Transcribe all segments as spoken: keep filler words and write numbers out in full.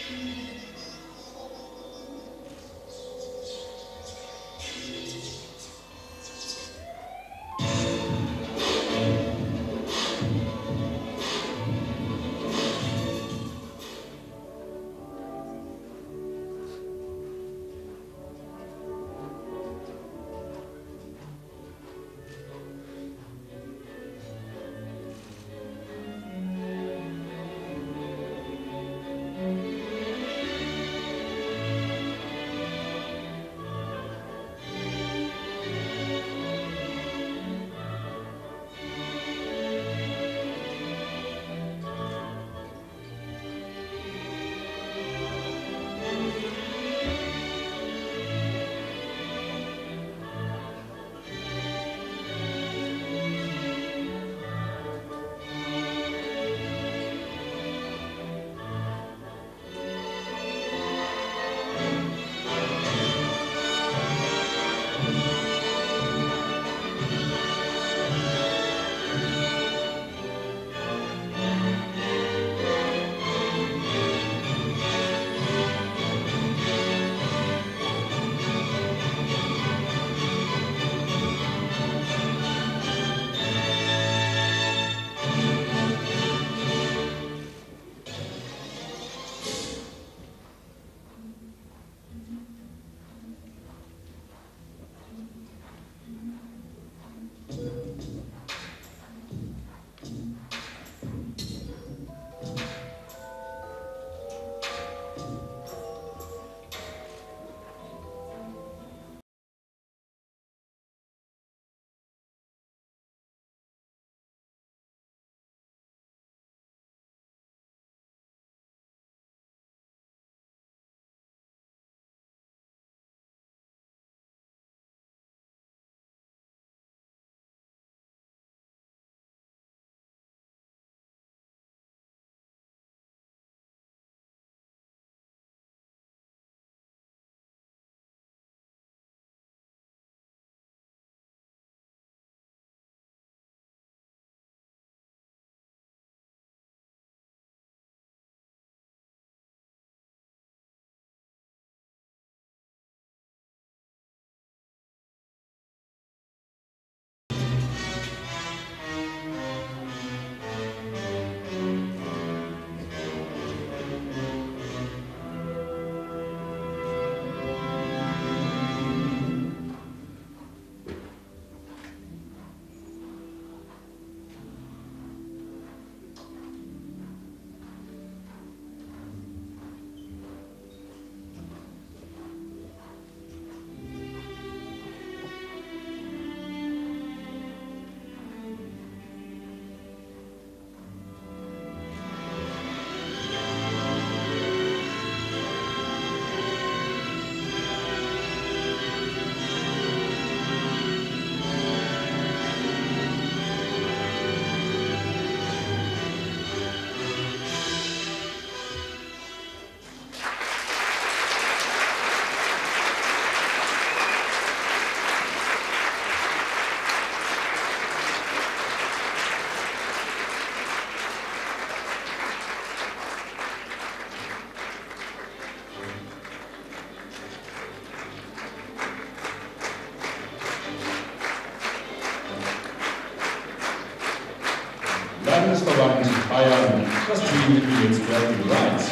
Landesverband Bayern, das Team mit Bragging Rights.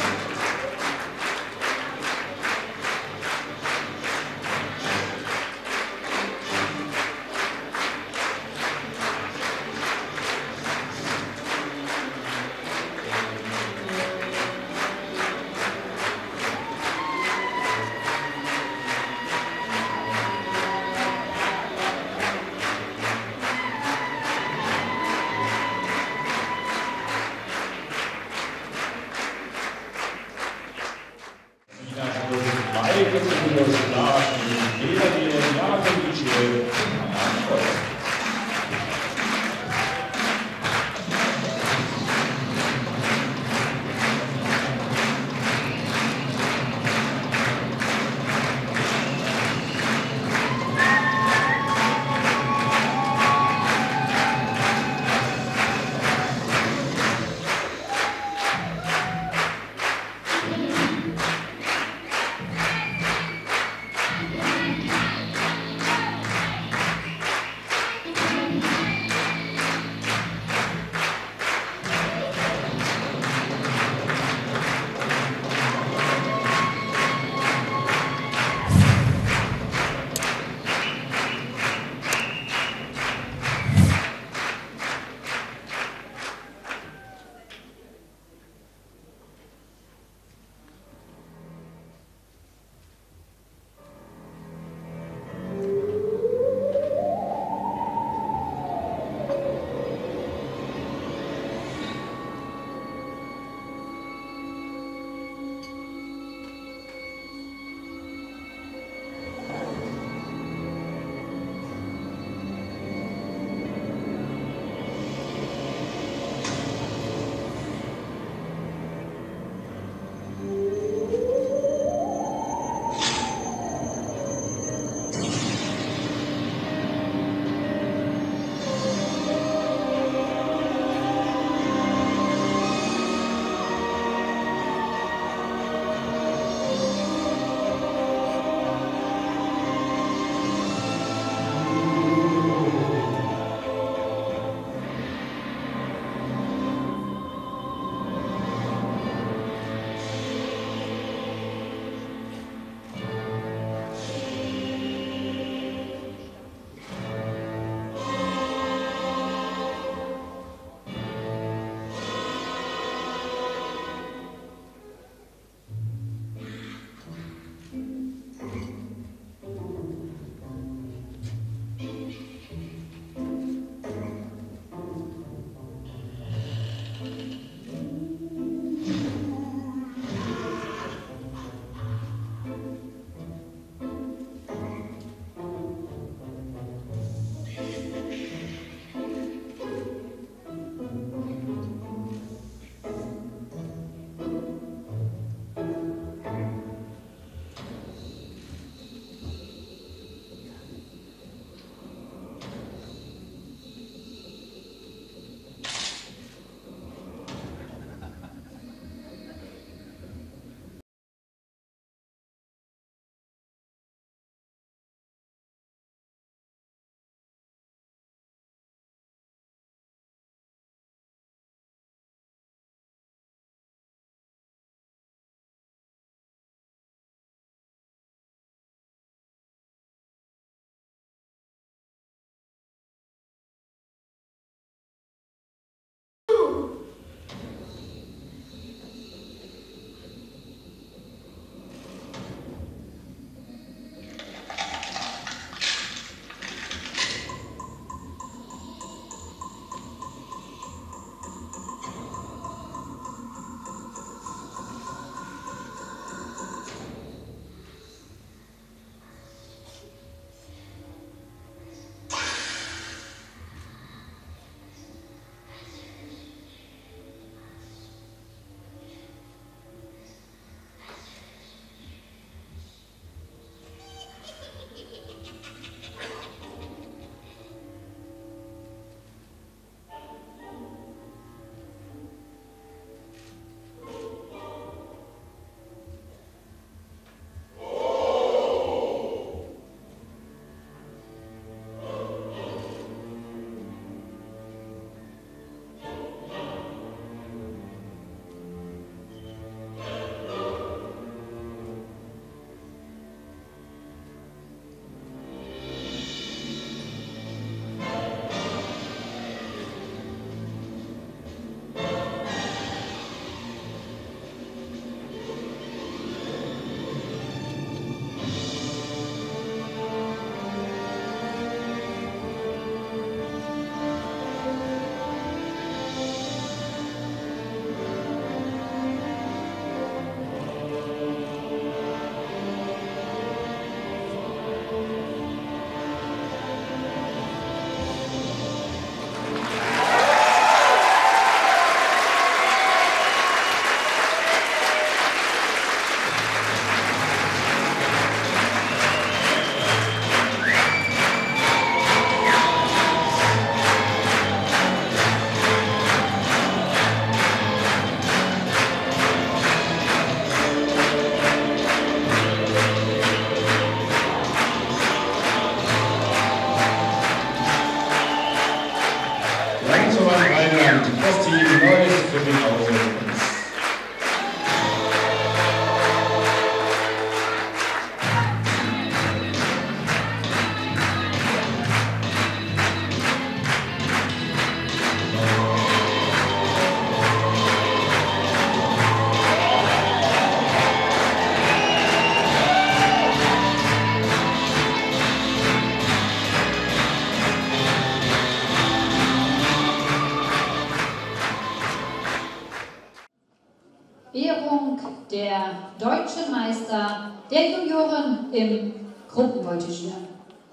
der deutsche Meister der Junioren im Gruppenvoltigieren.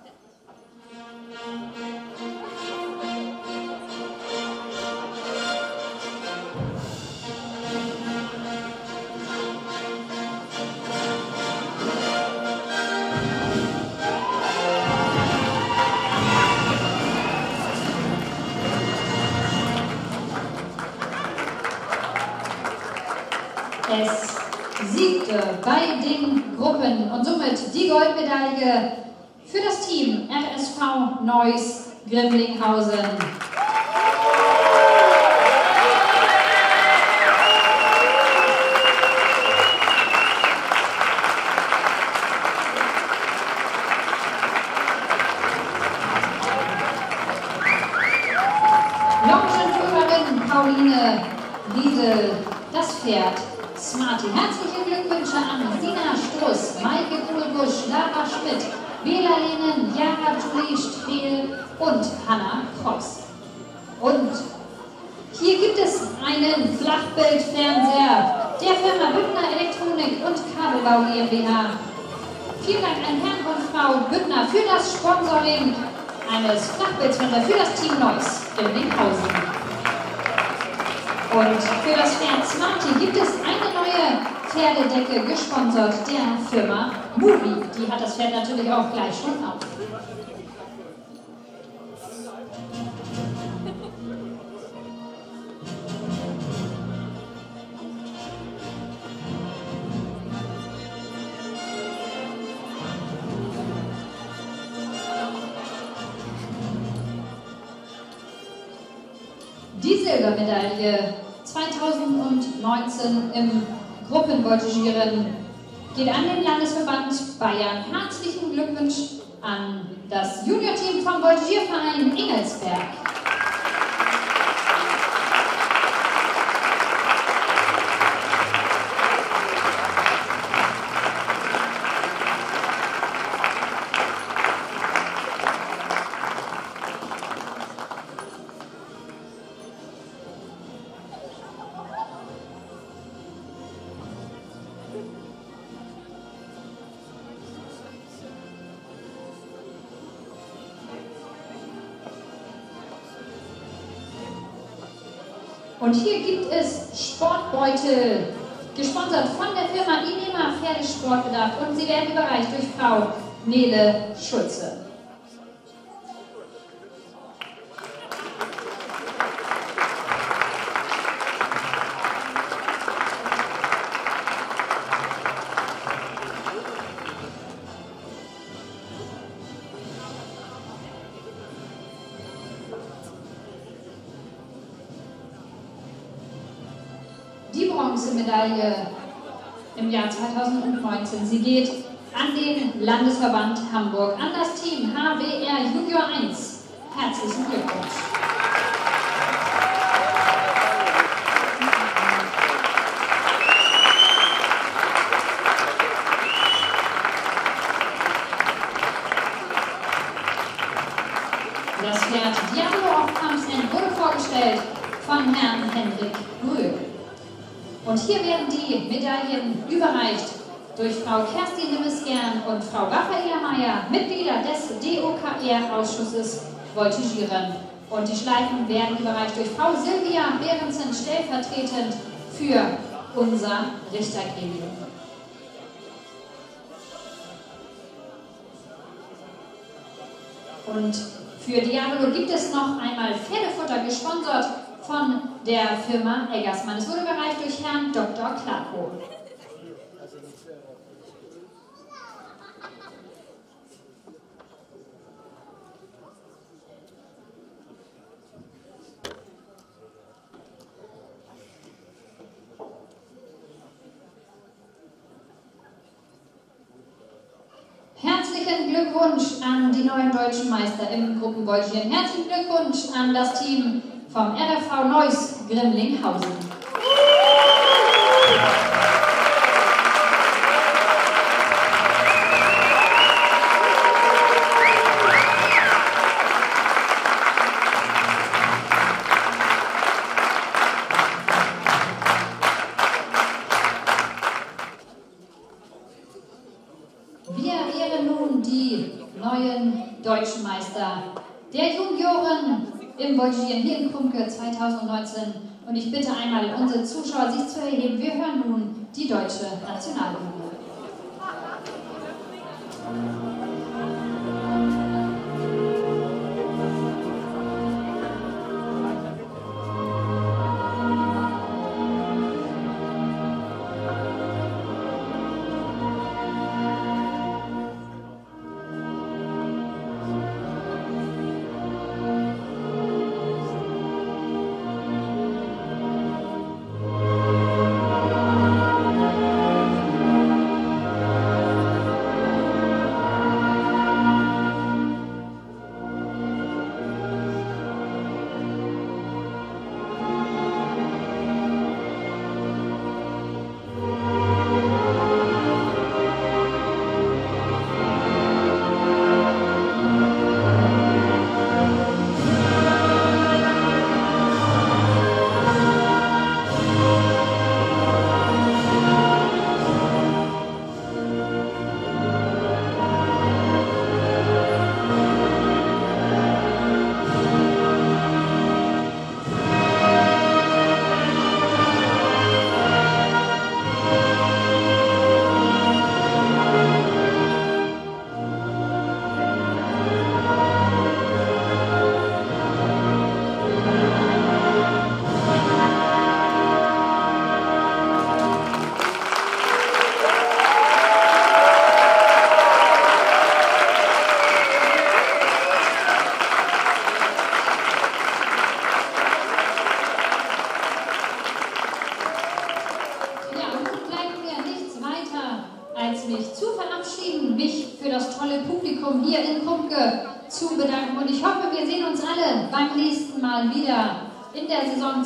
Es siegte bei den Gruppen und somit die Goldmedaille für das Team R S V Neuss Grimlinghausen. Longenführerin Pauline Riedel, das Pferd Smarty. Herzliche Glückwünsche an Sina Struss, Maike Kohlbusch, Lara Schmidt, Bela Lehnen, Jara Julie Strehl und Hanna Cross. Und hier gibt es einen Flachbildfernseher der Firma Büttner Elektronik und Kabelbau GmbH. Vielen Dank an Herrn und Frau Büttner für das Sponsoring eines Flachbildfernsehers für das Team Neuss in Linkhausen. Und für das Pferd Smarty gibt es eine neue Pferdedecke, gesponsert der Firma Movie. Die hat das Pferd natürlich auch gleich schon auf. Die Silbermedaille zweitausendneunzehn im Gruppenvoltigieren geht an den Landesverband Bayern. Herzlichen Glückwunsch an das Juniorteam vom Voltigierverein Ingelsberg. Und hier gibt es Sportbeutel, gesponsert von der Firma Inema Pferdesportbedarf, und sie werden überreicht durch Frau Nele Schulze. Die Bronzemedaille im Jahr zweitausendneunzehn, sie geht an den Landesverband Hamburg, an das Team H W R Junior eins. Herzlichen Glückwunsch. Das Pferd Diablo of Kampfsend wurde vorgestellt von Herrn Hendrik Brühl. Und hier werden die Medaillen überreicht durch Frau Kerstin Limmes-Gern und Frau Raffaela Meyer, Mitglieder des D O K R-Ausschusses Voltigieren. Und die Schleifen werden überreicht durch Frau Silvia Behrensen, stellvertretend für unser Richtergremium. Und für Diablo gibt es noch einmal Pferdefutter, gesponsert von der Firma Eggersmann. Es wurde überreicht durch Herrn Doktor Klako. Herzlichen Glückwunsch an die neuen deutschen Meister im Gruppenvoltigieren. Herzlichen Glückwunsch an das Team vom R F V Neuss Grimlinghausen. Wir ehren nun die neuen deutschen Meister der Junioren im Voltigieren hier in Krumke zweitausendneunzehn. Und ich bitte einmal unsere Zuschauer, sich zu erheben. Wir hören nun die deutsche Nationalhymne. Als mich zu verabschieden, mich für das tolle Publikum hier in Krumke zu bedanken. Und ich hoffe, wir sehen uns alle beim nächsten Mal wieder in der Saison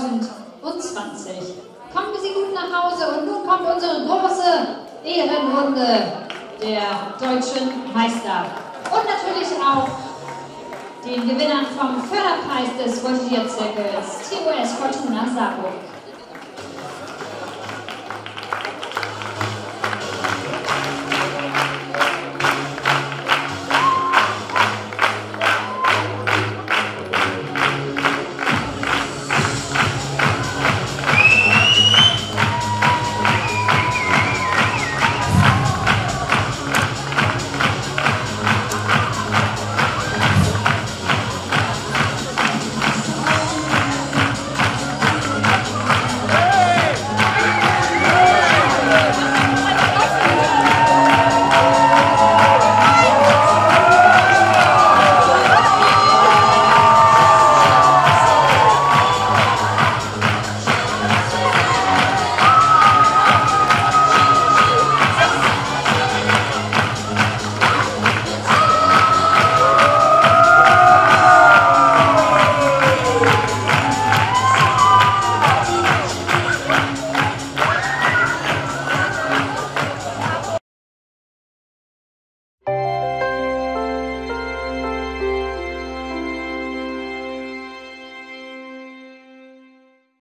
zweitausendzwanzig. Kommen Sie gut nach Hause und nun kommt unsere große Ehrenrunde der deutschen Meister. Und natürlich auch den Gewinnern vom Förderpreis des Voltigierzirkels T O S Fortuna Saarburg.